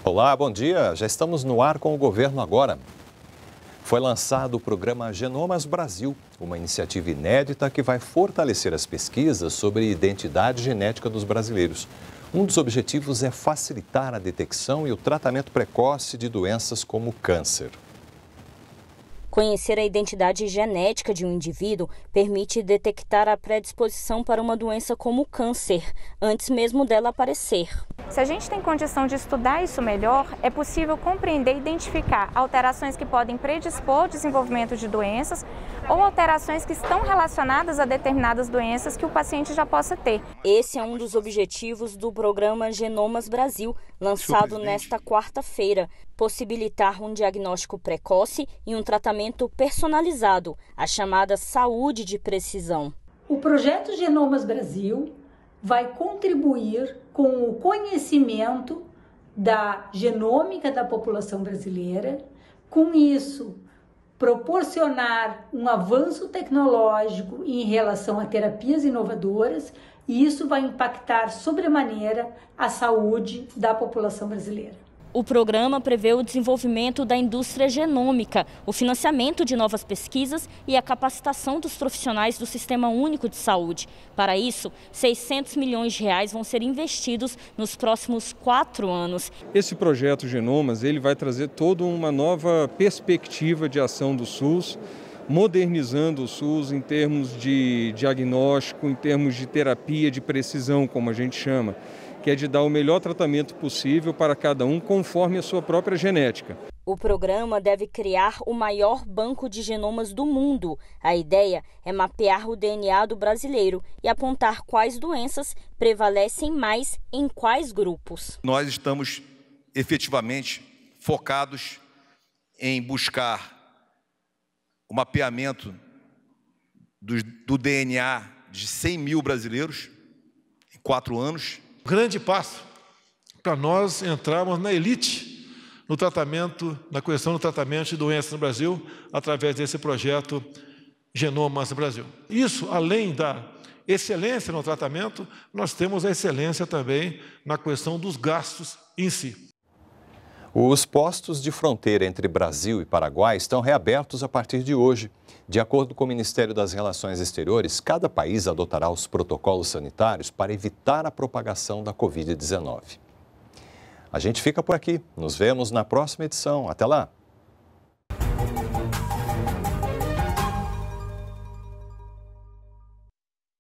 Olá, bom dia. Já estamos no ar com o Governo Agora. Foi lançado o programa Genomas Brasil, uma iniciativa inédita que vai fortalecer as pesquisas sobre identidade genética dos brasileiros. Um dos objetivos é facilitar a detecção e o tratamento precoce de doenças como o câncer. Conhecer a identidade genética de um indivíduo permite detectar a predisposição para uma doença como o câncer, antes mesmo dela aparecer. Se a gente tem condição de estudar isso melhor, é possível compreender e identificar alterações que podem predispor ao desenvolvimento de doenças ou alterações que estão relacionadas a determinadas doenças que o paciente já possa ter. Esse é um dos objetivos do programa Genomas Brasil, lançado nesta quarta-feira. Possibilitar um diagnóstico precoce e um tratamento personalizado, a chamada saúde de precisão. O projeto Genomas Brasil vai contribuir com o conhecimento da genômica da população brasileira, com isso proporcionar um avanço tecnológico em relação a terapias inovadoras, e isso vai impactar sobremaneira a saúde da população brasileira. O programa prevê o desenvolvimento da indústria genômica, o financiamento de novas pesquisas e a capacitação dos profissionais do Sistema Único de Saúde. Para isso, R$ 600 milhões vão ser investidos nos próximos 4 anos. Esse projeto Genomas ele vai trazer toda uma nova perspectiva de ação do SUS, modernizando o SUS em termos de diagnóstico, em termos de terapia de precisão, como a gente chama, que é de dar o melhor tratamento possível para cada um conforme a sua própria genética. O programa deve criar o maior banco de genomas do mundo. A ideia é mapear o DNA do brasileiro e apontar quais doenças prevalecem mais em quais grupos. Nós estamos efetivamente focados em buscar o mapeamento do DNA de 100 mil brasileiros em 4 anos. Grande passo para nós entrarmos na elite no tratamento, na questão do tratamento de doenças no Brasil, através desse projeto Genomas Brasil. Isso, além da excelência no tratamento, nós temos a excelência também na questão dos gastos em si. Os postos de fronteira entre Brasil e Paraguai estão reabertos a partir de hoje. De acordo com o Ministério das Relações Exteriores, cada país adotará os protocolos sanitários para evitar a propagação da Covid-19. A gente fica por aqui. Nos vemos na próxima edição. Até lá!